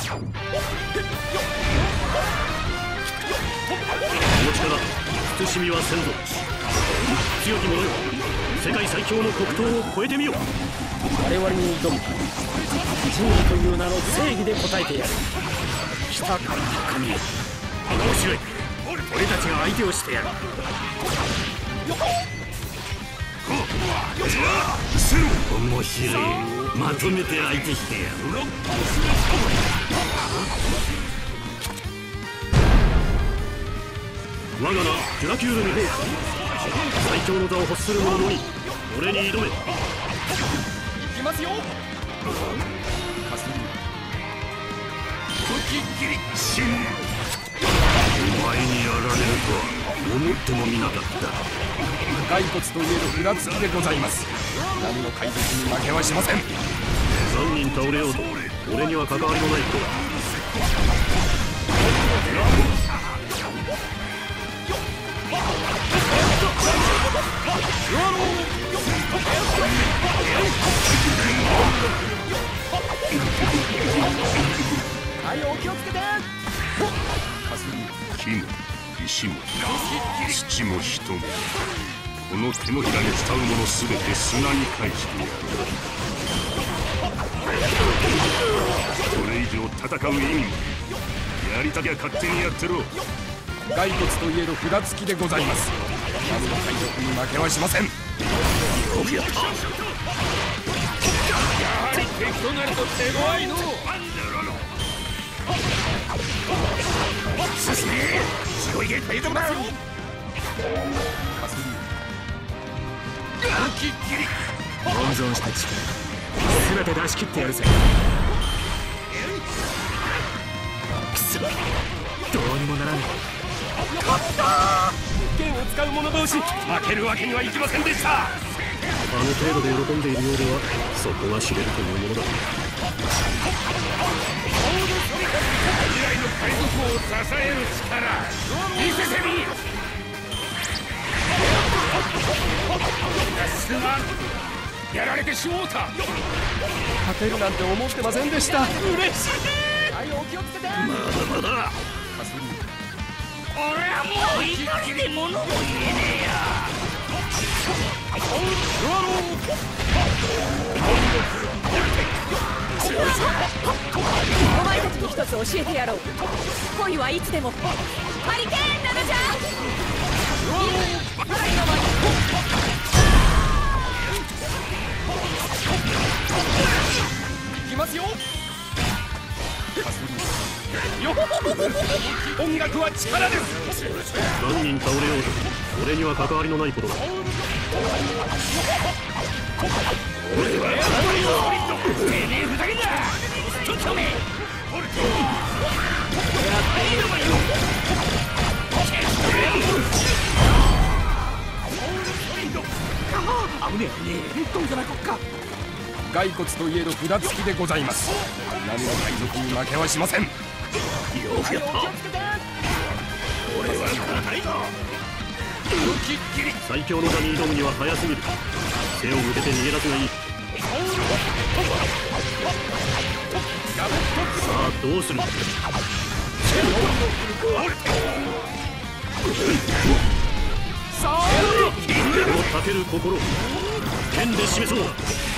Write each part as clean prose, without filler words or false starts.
力慎みはせんぞ。強き者よ、世界最強の黒刀を超えてみよ。 我々に挑む真理という名の正義で答えてやる。来たか高見、面白い。俺たちが相手をしてやる。 面白い。まとめて相手してやる。我が名デュラキュールに最強の座を欲する者のみ俺に挑め。 行きますよ。 お前にやられるとは思ってもみなかった。 骸骨といえど裏付きでございます。何の海賊に負けはしません。 何人倒れようと俺には関わりのないことだ。 はい、お気をつけて。 火も石も土も人もこの手のひらに伝うものすべて砂に返してやる。これ以上戦う意味もやりたきゃ勝手にやってろ。 骸骨といえど札付きでございます。何の海賊に負けはしません。よくやった。やはり敵となると手強いの。進め、すごいゲ海賊だ。温存した力全て出し切ってやるぜ。くそ、どうにもならない。勝った。剣を使う者同士負けるわけにはいきませんでした。 あの程度で喜んでいるようではそこが知れるというものだ。 未来の海賊王を支える力見せてみ。やられてしもうた。 勝てるなんて思ってませんでした。嬉しい。はい、お気をつけて。 まだまだ。 俺はもう怒りで物も言えねえや。 お前たちに一つ教えてやろう。恋はいつでもハリケーンなのじゃ。 いきますよ。音楽は力です。 何人倒れようと俺には関わりのないことだ。俺はてめえふざけんな。ちょっとめ危ねえ、どうじゃなこっか。骸骨といえど札付きでございます。何の海賊に負けはしません。よくやった。俺は硬いぞ。最強の座に挑むには早すぎる。背を向けて逃げ出すがいい。さあどうする。 さあこのたける心剣で示そう。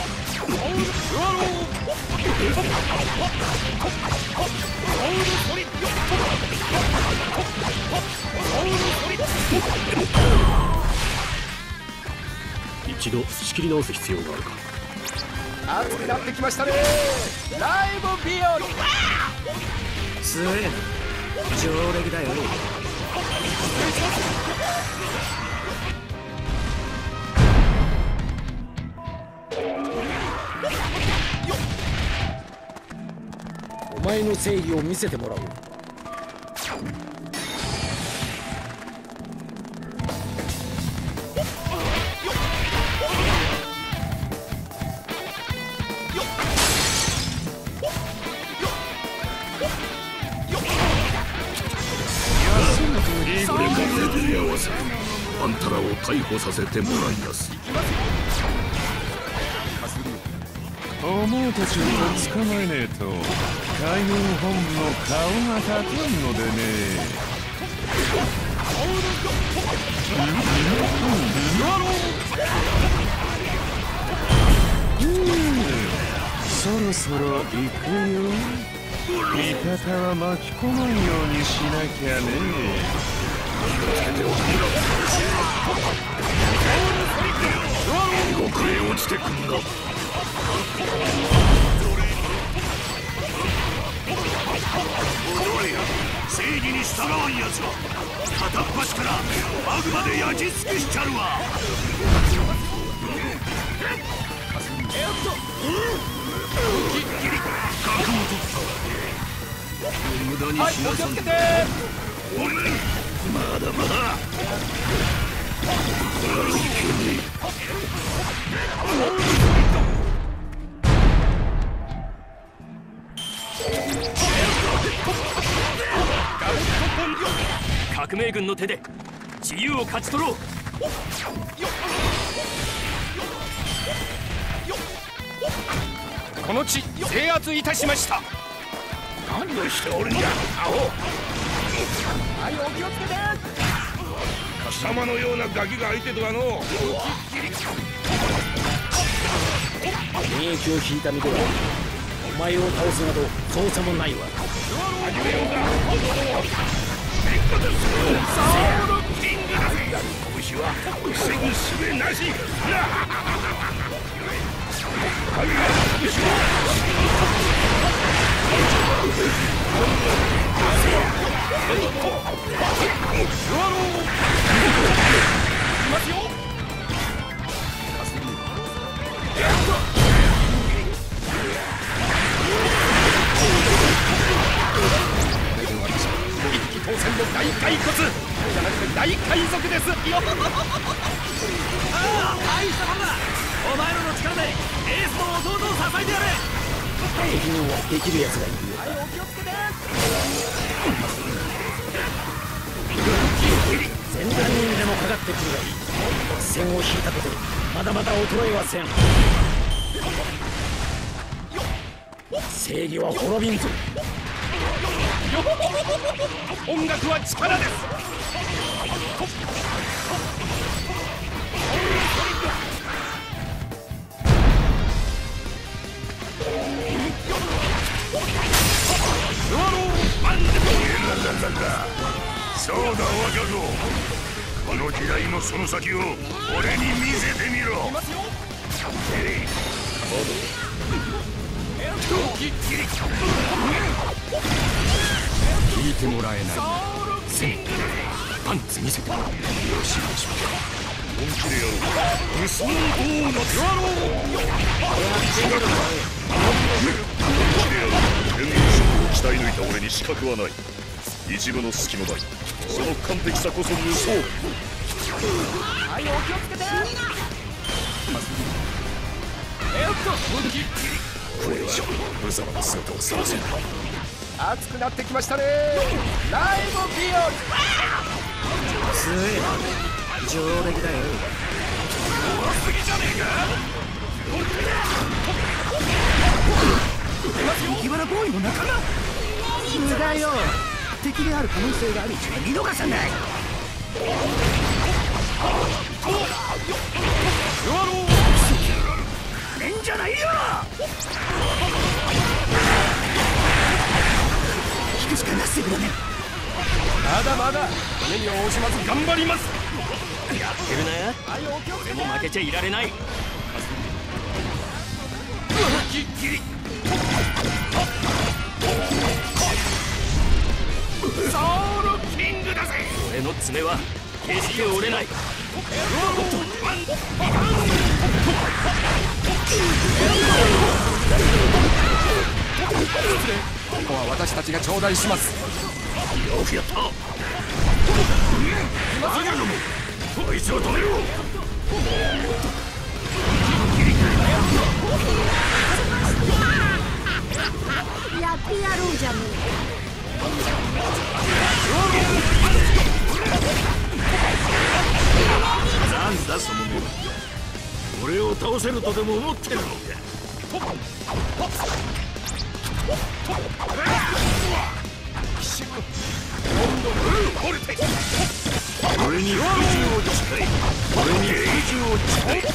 一度仕切り直す必要があるか。 熱くなってきましたね。ライブビオリ強えな。上出来だよ。お前の正義を見せてもらおう。 あんたらを逮捕させてもらいます。 お前たちを捕まえねえと海軍本部の顔が立たんのでね。そろそろ行くよ。味方は巻き込まんようにしなきゃね。 地獄へ落ちてくんな。正義に従わんやつは片っ端からマグマで焼き尽くしちゃるわ。角本無駄にしなさん。まだまだいけねえ。革命軍の手で自由を勝ち取ろう。 この地制圧いたしました。 何をしておるんじゃアホ。 はい、お気をつけて。 貴様のようなガキが相手とはの。 免疫を引いた身ではお前を倒すなどそうさもないわ。 始めようか。 キングだぜ。拳は防ぐ術なし。 当選の大骸骨じゃなくて大海賊ですよ。大したもんだ。お前らの力でエースの弟を支えてやれ。敵にはできるやつがいるよ。はい、お気をつけて。千何人でもかかってくるがいい。線を引いたことでまだまだ衰えはせん。正義は滅びんぞ。音楽は力です。 そうだ若造、この時代のその先を俺に見せてみろ。 聞いてもらえない。せいパンツ見せてもらう。よろしいでしょうか。 本気でやろう。無双王の手はろう。本気でやろう。天皇職を鍛え抜いた俺に資格はない。一部の隙もない。その完璧さこそ無双。 はい、お気をつけて。 これ以上無様な姿をさせない。 熱くなってきましたね。ライブビヨン強えな。上出来だよ。 すぎじゃねえか。 麦わらボーイの仲間。無駄よ。敵である可能性があるうちは見逃さない。 れんじゃないよ。 引くしかなすぐだね。まだまだ骨には惜しまず頑張ります。 やってるな。俺も負けちゃいられない。ソウルキングだぜ。俺の爪は決して折れない。 ここは私たちが頂戴します。 よくやった。バカども、こいつを止めろ。 やってやろうじゃねなんだその目は。俺を倒せるとでも思ってるのか。 俺に服従を誓え。俺に服従を誓え。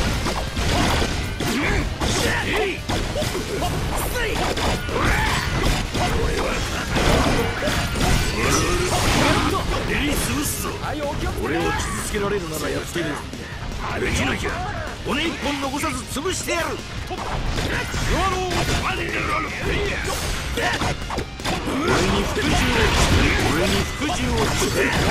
俺を傷つけられるならやってる。できなきゃ骨一本残さず潰してやる。俺に服従を誓え。俺に服従を誓え。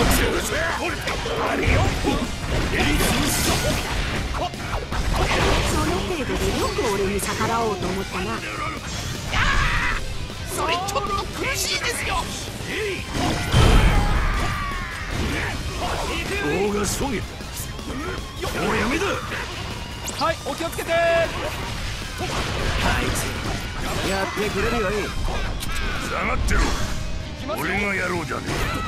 その程度でよく俺に逆らおうと思ったな。 それちょっと苦しいですよ。棒がそげた。もうやめだ。 はい、お気をつけて。 あいつやってくれるよい。 下がってろ。俺がやろうじゃね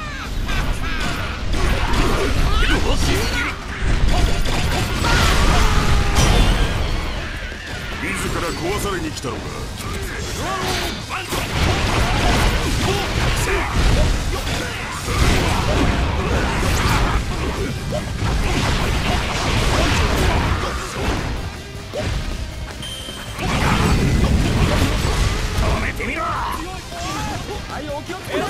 え。自ら壊されに来たのか。止めてみろ。 はい、お気をつけて。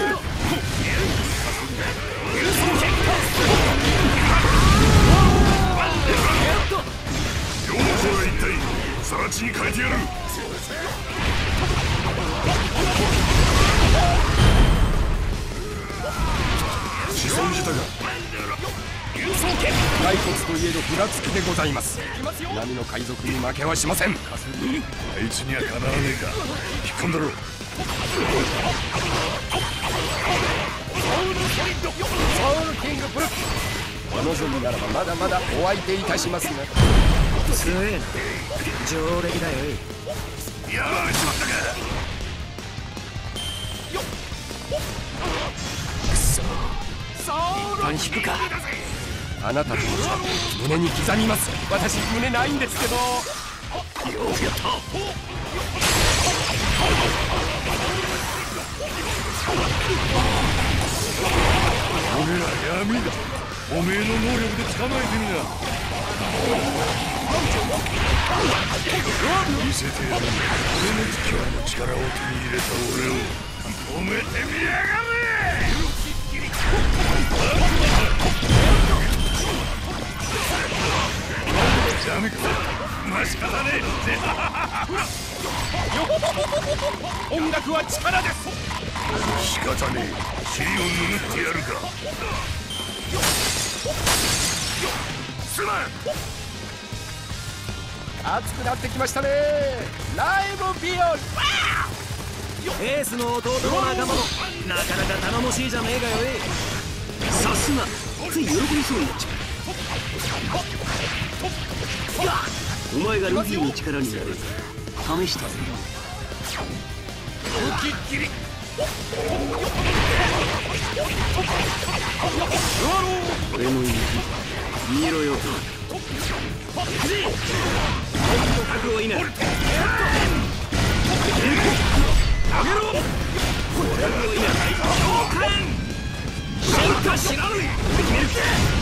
両者は一体更地に変えてやる。子孫したが骸骨といえどふらつきでございます。波の海賊に負けはしません。 あいつにはかなわねえか。引っ込んだろ。 ソウルキングブルック、お望みならばまだまだお相手いたしますが。 強えな。上出来だよい。 やられちまったか。 一旦引くか。 あなたとの差胸に刻みます。私胸ないんですけど。 よくやった。 俺ら闇だ。おめえの能力で捕まえてみな。見せてやる。俺の今日の力を手に入れた俺を褒めてみやがれ。ダメか。まあ仕方ねえ。音楽は力です。 仕方ねえ。尻を拭ってやるか。すまん。 熱くなってきましたね。ライブビオリ。 エースの弟の仲間もなかなか頼もしいじゃねえかよい。さすが。つい喜びそうになっちゃう。お前がルフィの力になれるか試したぜ。 きっきり。 俺の意地見ろよ。覚悟いいな。あげろ。覚悟いいな。召喚進化しろ。決める。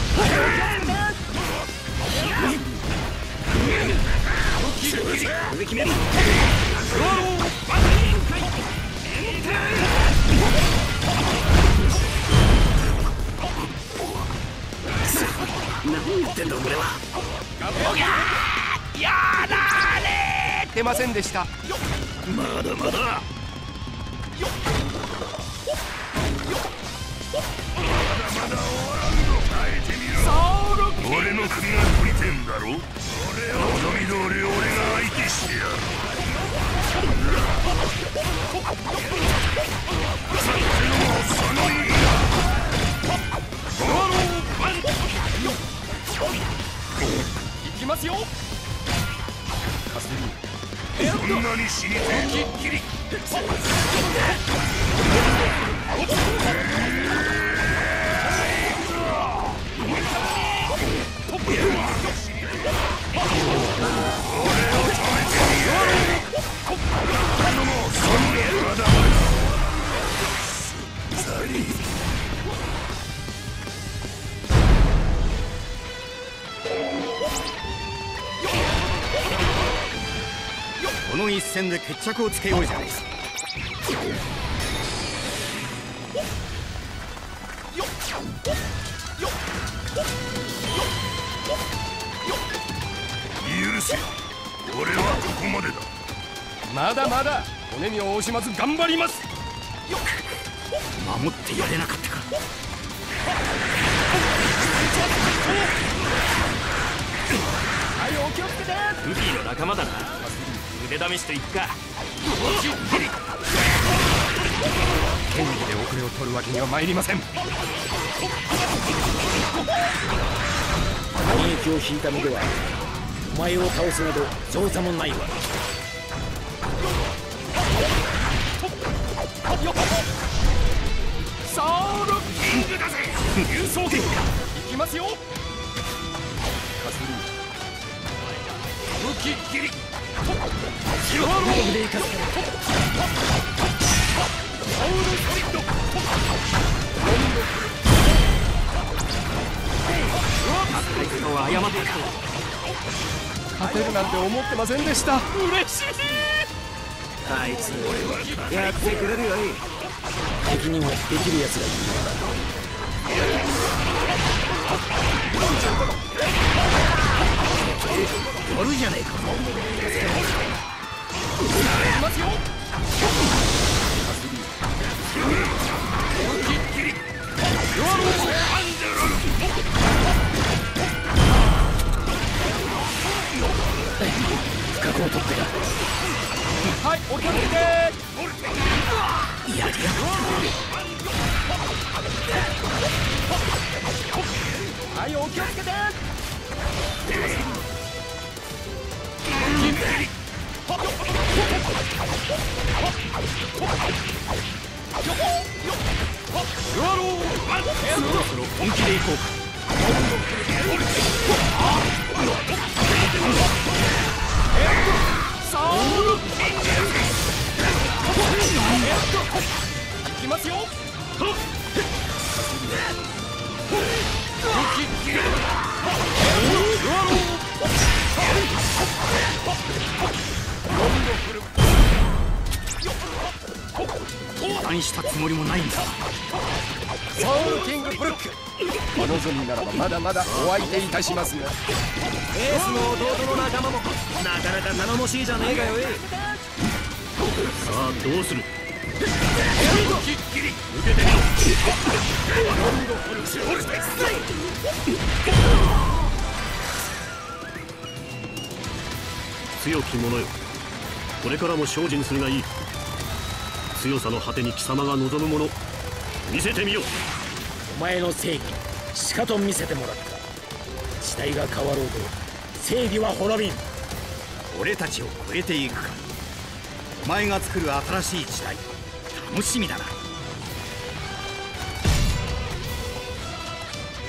これで決める。何言ってんだ俺は。 やられてませんでした。 まだまだ。俺の首が取りてんだろ。望み通り俺が相手してやる。その意味だ。 いきますよ。カスリー。 そんなに死にてえの。きっきり。俺を止めてみろ。そんな一戦で決着をつけようじゃないか。 許せ、俺はここまでだ。 まだまだ骨に惜しまず頑張ります。 守ってやれなかったか。 はい、お気をつけて。 ルフィの仲間だな。腕試しといくか。 剣技で遅れを取るわけには参りません。 反撃を引いたのではお前を倒すなど造作もないわ。 ソウルキングだぜ。 竜装剣か。 いきますよ。カスリ武器切り白ローブで生かすから。 ソウルソリッド戦い方を誤っていた。 勝てるなんて思ってませんでした。嬉しい。 あいつやってくれるよい。敵にもできるやつがいる。やるじゃねえか。 いきますよ。 不覚を取ってはい、お気をつけて。 やりやがった。 はい、お気をつけて。 そろそろ本気でいこうか。 いきますよ。 何したつもりもないんだ。 ソウルキングブルック、お望みならばまだまだお相手いたしますが。 エースの弟の仲間もなかなか頼もしいじゃねえかよ。 さあどうする。受けてみろ。強き者よ、これからも精進するがいい。強さの果てに貴様が望むもの見せてみよう。 お前の正義しかと見せてもらった。時代が変わろうと正義は滅びん。俺たちを超えていくか。お前が作る新しい時代楽しみだな。